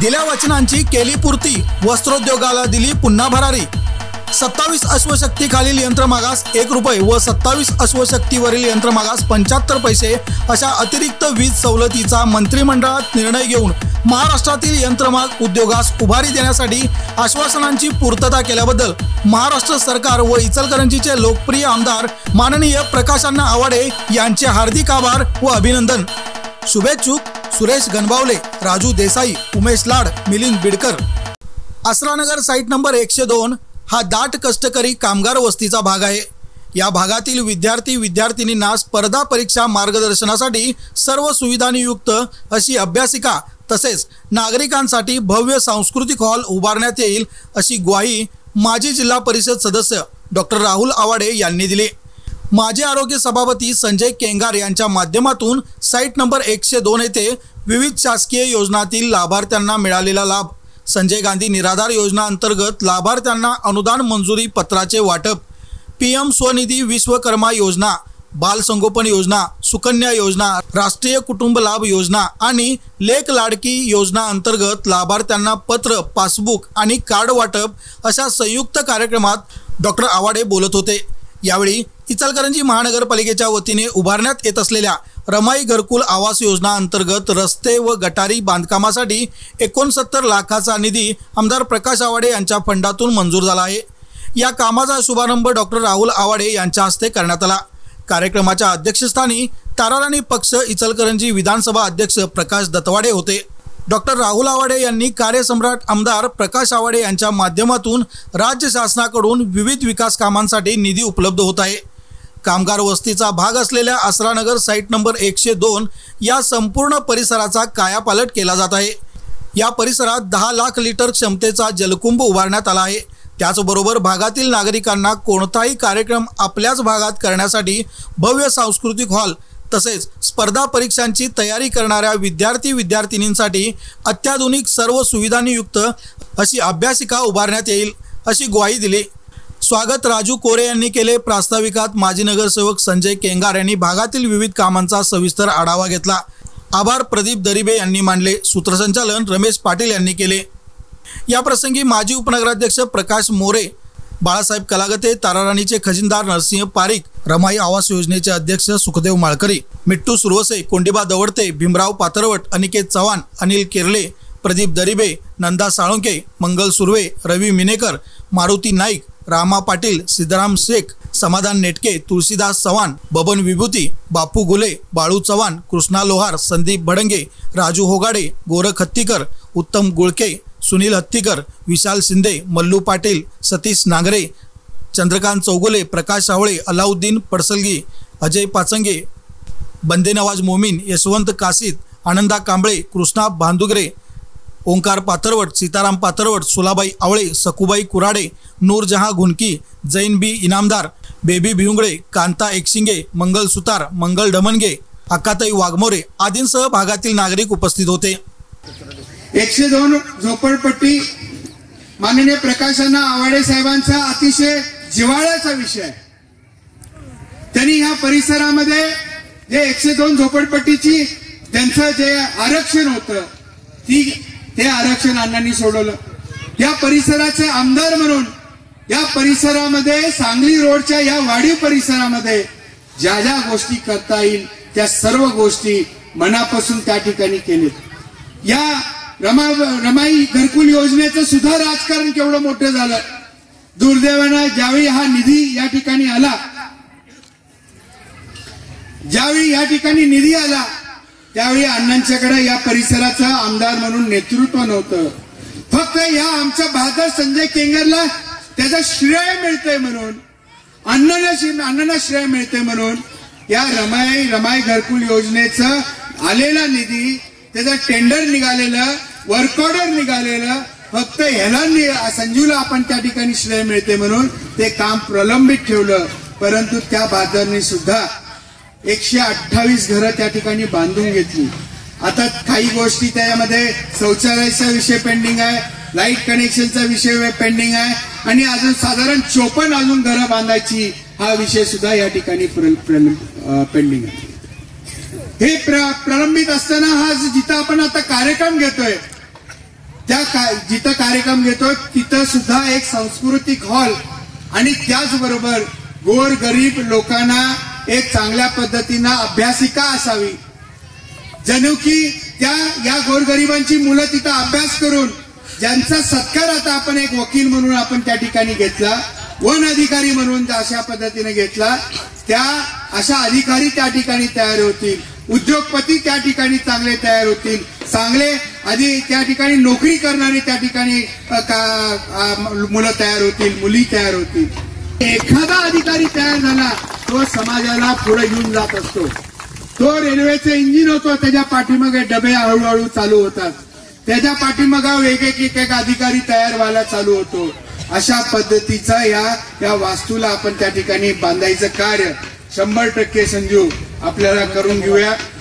दिल्या वचनांची केली पूर्ती, वस्त्रोद्योगाला दिली पुन्हा भरारी। 27 अश्वशक्ती खालील यंत्रमागास 1 रुपये व 27 अश्वशक्तीवरील यंत्रमागास 75 पैसे अशा अतिरिक्त वीज सवलतीचा मंत्रिमंडळात निर्णय घेऊन महाराष्ट्रातील यंत्रमाग उद्योगास उभारी देण्यासाठी आश्वासनांची पूर्तता केल्याबद्दल महाराष्ट्र सरकार व इचलकरंजीचे लोकप्रिय आमदार माननीय प्रकाशअण्णा आवाडे यांचे हार्दिक आभार व अभिनंदन। शुभेच्छुक सुरेश गणबावले, राजू देसाई, उमेश लाड, मिलिंद बिडकर। आसरानगर साइट नंबर 102 हा दाट कष्टकरी कामगार वस्तीचा भाग आहे। या भागातील विद्यार्थी विद्यार्थिनींना स्पर्धा परीक्षा मार्गदर्शनासाठी सर्व सुविधांयुक्त अशी अभ्यासिका तसेच नागरिकांसाठी भव्य सांस्कृतिक हॉल उभारण्यात येईल अशी ग्वाही माजी जिल्हा परिषद सदस्य डॉक्टर राहुल आवाडे यांनी दिली। माजी आरोग्य सभापती संजय केंगार यांच्या माध्यमातून साइट नंबर 102 येथे विविध शासकीय योजनांतील लाभार्थ्यांना मिळालेला लाभ, संजय गांधी निराधार योजना अंतर्गत लाभार्थ्यांना अनुदान मंजुरी पत्राचे वाटप, पीएम स्वनिधी विश्वकर्मा योजना, बाल संगोपन योजना, सुकन्या योजना, राष्ट्रीय कुटुंब लाभ योजना आणि लेक लाडकी योजना अंतर्गत लाभार्थ्यांना पत्र, पासबुक आणि कार्ड वाटप अशा संयुक्त कार्यक्रमात डॉक्टर आवाडे बोलत होते। यावेळी इचलकरंजी महानगरपालिकेच्या वतीने उभारण्यात येत असलेल्या रमाई घरकुल आवास योजना अंतर्गत रस्ते व गटारी बांधकामासाठी 69 लाखाचा निधी आमदार प्रकाश आवाडे यांच्या फंडातून मंजूर झाला आहे। या कामाचा शुभारंभ डॉक्टर राहुल आवाडे यांच्या हस्ते करण्यात आला। कार्यक्रमाच्या अध्यक्षस्थानी ताराराणी पक्ष इचलकरंजी विधानसभा अध्यक्ष प्रकाश दत्तवाडे होते। डॉक्टर राहुल आवाडे यांनी कार्यसम्राट आमदार प्रकाश आवाडे यांच्या माध्यमातून राज्य शासनाकडून विविध विकास कामांसाठी निधी उपलब्ध होत आहे। कामगार वस्तीचा भाग असलेल्या आसरानगर साइट नंबर 102 या संपूर्ण परिसराचा कायापालट केला जात आहे। या परिसरात 10 लाख लिटर क्षमतेचा जलकुंभ उभारण्यात आला आहे। त्याचबरोबर भागातील नागरिकांना कोणताही कार्यक्रम आपल्याच भागात करण्यासाठी भव्य सांस्कृतिक हॉल तसेच स्पर्धा परीक्षांची तयारी करणाऱ्या विद्यार्थी विद्यार्थिनींसाठी अत्याधुनिक सर्व सुविधांयुक्त अशी अभ्यासिका उभारण्यात येईल अशी ग्वाही दिली। स्वागत राजू कोरे यांनी केले। प्रास्ताविकात माजी नगरसेवक संजय केंगार यांनी भागातील विविध कामांचा सविस्तर आढावा घेतला। आभार प्रदीप दरिबे यांनी मानले। सूत्रसंचालन रमेश पाटील यांनी केले। या प्रसंगी माजी उपनगराध्यक्ष प्रकाश मोरे, बाळासाहेब कलागते, ताराराणीचे खजिनदार नरसिंह पारिक, रमाई आवास योजनेचे अध्यक्ष सुखदेव माळकरी, मिट्टू सुरवसे, कोंडीबा दवडते, भीमराव पातरवट, अनिकेत चव्हाण, अनिल केरले, प्रदीप दरिबे, नंदा साळुंके, मंगल सुर्वे, रवी मिनेकर, मारुती नाईक, रामा पाटील, सिद्धराम शेख, समाधान नेटके, तुळशीदास चव्हाण, बबन विभूती, बापू गुले, बाळू चव्हाण, कृष्णा लोहार, संदीप भडंगे, राजू होगाडे, गोरख हत्तीकर, उत्तम गुळके, सुनील हत्तीकर, विशाल शिंदे, मल्लू पाटील, सतीश नागरे, चंद्रकांत चौगुले, प्रकाश सावळे, अलाउद्दीन पडसलगी, अजय पाचंगे, बंदे नवाज मोमीन, यशवंत कासिद, आनंदा कांबळे, कृष्णा भांदुगरे, ओंकार पातरवट, सीताराम पातरवट, सुलाबाई आवळे, सकुबाई कुराडे, नूरजहाँ घुनकी, जैन बी इनामदार, बेबी भिवंगळे, कांता एकशिंगे, मंगल सुतार, मंगल ढमणगे, अक्काताई वाघमोरे आदींसह भागातील नागरिक उपस्थित होते। 102 झोपडपट्टी माननीय प्रकाशअण्णा आवाडे साहेबांचा अतिशय जिव्हाळ्याचा विषय। त्यांनी ह्या परिसरामध्ये जे 102 झोपडपट्टीची त्यांचं जे आरक्षण होतं ते आरक्षण अण्णांनी सोडवलं। या परिसराचे आमदार म्हणून या परिसरामध्ये सांगली रोडच्या या वाढीव परिसरामध्ये ज्या ज्या गोष्टी करता येईल त्या सर्व गोष्टी मनापासून त्या ठिकाणी केलेत। या रमाई घरकुल योजनेचं सुद्धा राजकारण केवढं मोठं झालं। दुर्दैवानं ज्यावेळी हा निधी या ठिकाणी आला त्यावेळी अण्णांच्याकडे या परिसराचा आमदार म्हणून नेतृत्व नव्हतं। फक्त या आमच्या बहादर संजय केंगरला त्याचा श्रेय मिळतंय म्हणून, अण्णांना श्रेय मिळतंय म्हणून या रमाई घरकुल योजनेचं आलेला निधी, त्याचं टेंडर निघालेलं, वर्क ऑर्डर निघालेलं, फक्त ह्याला संजूला आपण त्या ठिकाणी श्रेय मिळते म्हणून ते काम प्रलंबित ठेवलं। परंतु त्या बहादरने सुद्धा 128 घरं त्या ठिकाणी बांधून घेतली। आता काही गोष्टी त्यामध्ये शौचालयाचा विषय पेंडिंग आहे, लाईट कनेक्शनचा विषय पेंडिंग आहे आणि अजून साधारण 54 अजून घरं बांधायची हा विषय सुद्धा या ठिकाणी पेंडिंग आहे। हे प्रलंबित असताना हा जिथं आपण आता कार्यक्रम घेतोय जिथं कार्यक्रम घेतो तिथं सुद्धा एक सांस्कृतिक हॉल आणि त्याचबरोबर गोरगरीब लोकांना एक चांगल्या पद्धतीनं अभ्यासिका असावी, जणू की या गोरगरिबांची मुलं तिथं अभ्यास करून ज्यांचा सत्कार आता आपण एक वकील म्हणून आपण त्या ठिकाणी घेतला, वन अधिकारी म्हणून अशा पद्धतीने घेतला, त्या अशा अधिकारी त्या ठिकाणी तयार होतील, उद्योगपती त्या ठिकाणी चांगले तयार होतील, चांगले आधी त्या ठिकाणी नोकरी करणारे त्या ठिकाणी मुलं तयार होतील, मुली तयार होतील. एखादा अधिकारी तयार झाला तो समाजाला पुढे घेऊन जात असतो. तो रेल्वेचे इंजिन होतो, त्याच्या पाठीमागे डबे हळूहळू चालू होतात, त्याच्या पाठीमागे एक एक अधिकारी तयार व्हायला चालू होतो. अशा पद्धतीचा या वास्तूला आपण त्या ठिकाणी बांधायचं कार्य 100% संजू आपल्याला करून घेऊया.